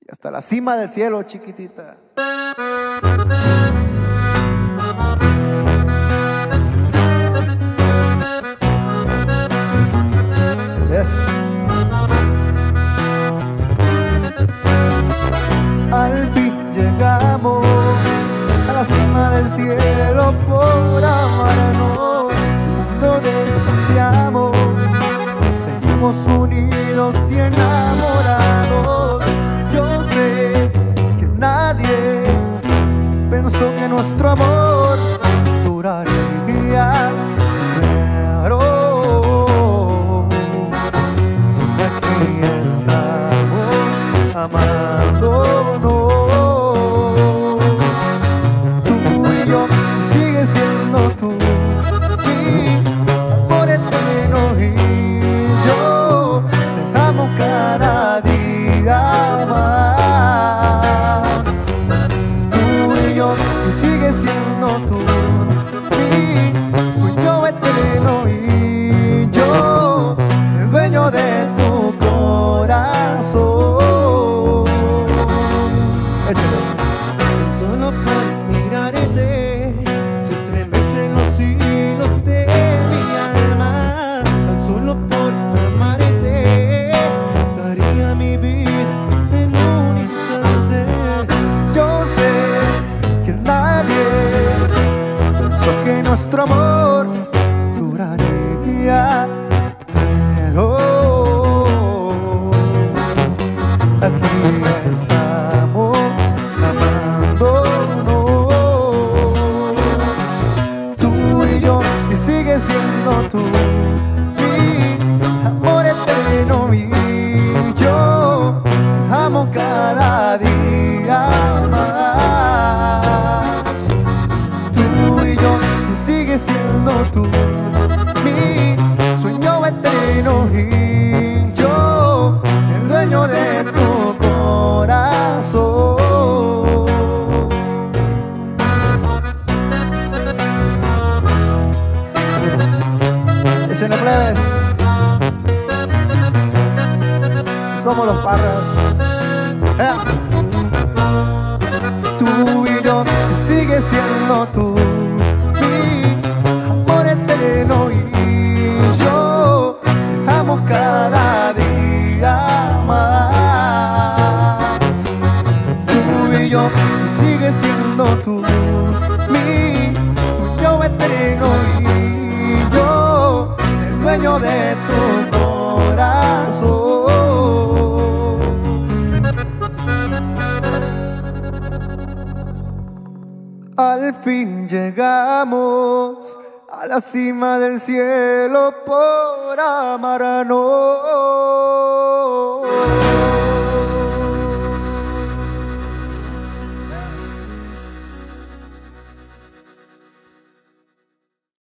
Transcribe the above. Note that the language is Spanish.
hasta la cima del cielo, chiquitita. Yes. Al fin llegamos a la cima del cielo por amarnos, no desafiamos, seguimos unidos y enamorados. Yo sé que nadie pensó que nuestro amor duraría, pero aquí estamos amándonos. Tú y yo, sigues siendo tú, mi amor eterno, y yo te amo cada día más. Tú y yo, sigues siendo tú, mi sueño eterno, y yo el dueño de tu corazón. Solo por mirarte se estremecen los hilos de mi alma. Tan solo por amarte daría mi vida en un instante. Yo sé que nadie pensó que nuestro amor duraría, pero aquí estamos amándonos. Tú y yo, y sigues siendo tú, mi amor eterno, y yo te amo cada día más. Tú y yo, y sigues siendo tú, mi sueño eterno, y yo el dueño de tu corazón. Échenle, plebes, somos los Parras. Tú y yo, sigues siendo tú, mi amor eterno, y yo te amo cada día más. Tú y yo, sigues siendo tú, mi sueño eterno, y yo el dueño de tu corazón. Al fin llegamos a la cima del cielo por amarnos.